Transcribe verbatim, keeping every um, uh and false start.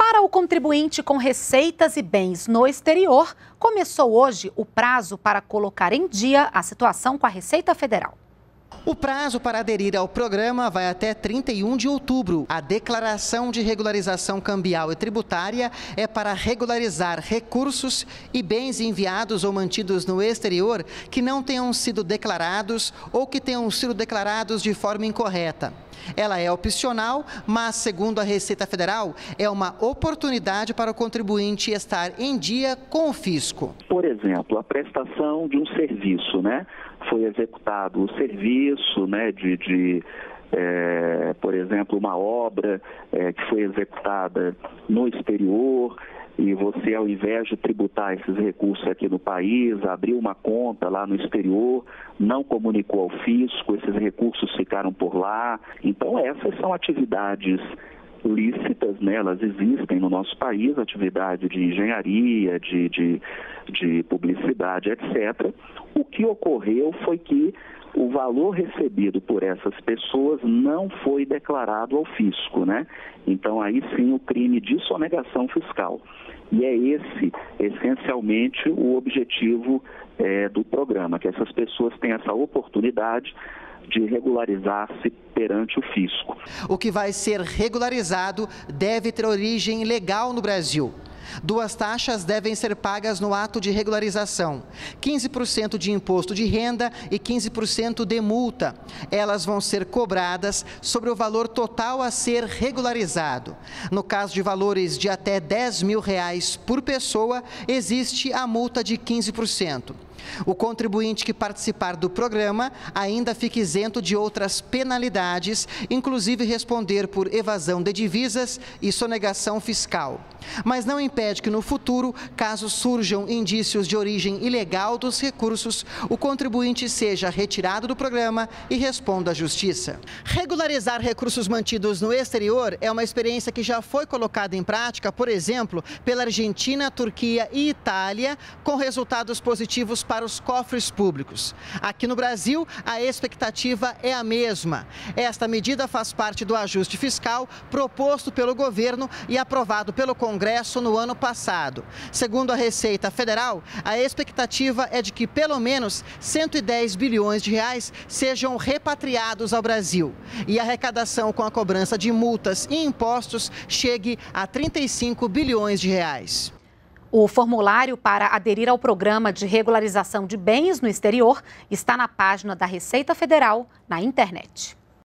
Para o contribuinte com receitas e bens no exterior, começou hoje o prazo para colocar em dia a situação com a Receita Federal. O prazo para aderir ao programa vai até trinta e um de outubro. A declaração de regularização cambial e tributária é para regularizar recursos e bens enviados ou mantidos no exterior que não tenham sido declarados ou que tenham sido declarados de forma incorreta. Ela é opcional, mas, segundo a Receita Federal, é uma oportunidade para o contribuinte estar em dia com o fisco. Por exemplo, a prestação de um serviço, né? Foi executado o serviço, né, de, de é, por exemplo, uma obra é, que foi executada no exterior, e você, ao invés de tributar esses recursos aqui no país, abriu uma conta lá no exterior, não comunicou ao fisco, esses recursos ficaram por lá. Então, essas são atividades lícitas, né? Elas existem no nosso país, atividade de engenharia, de, de, de publicidade, etcétera. O que ocorreu foi que o valor recebido por essas pessoas não foi declarado ao fisco, né? Então, aí sim, o crime de sonegação fiscal. E é esse, essencialmente, o objetivo é, do programa, que essas pessoas tenham essa oportunidade de regularizar-se perante o fisco. O que vai ser regularizado deve ter origem legal no Brasil. Duas taxas devem ser pagas no ato de regularização: quinze por cento de imposto de renda e quinze por cento de multa. Elas vão ser cobradas sobre o valor total a ser regularizado. No caso de valores de até dez mil reais por pessoa, existe a multa de quinze por cento. O contribuinte que participar do programa ainda fica isento de outras penalidades, inclusive responder por evasão de divisas e sonegação fiscal. Mas não impede que no futuro, caso surjam indícios de origem ilegal dos recursos, o contribuinte seja retirado do programa e responda à Justiça. Regularizar recursos mantidos no exterior é uma experiência que já foi colocada em prática, por exemplo, pela Argentina, Turquia e Itália, com resultados positivos para os cofres públicos. Aqui no Brasil, a expectativa é a mesma. Esta medida faz parte do ajuste fiscal proposto pelo governo e aprovado pelo Congresso no ano passado. Segundo a Receita Federal, a expectativa é de que pelo menos cento e dez bilhões de reais sejam repatriados ao Brasil e a arrecadação com a cobrança de multas e impostos chegue a trinta e cinco bilhões de reais. O formulário para aderir ao programa de regularização de bens no exterior está na página da Receita Federal na internet.